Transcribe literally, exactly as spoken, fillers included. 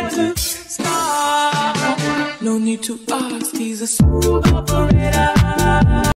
where to start. No need to ask, he's a smooth operator.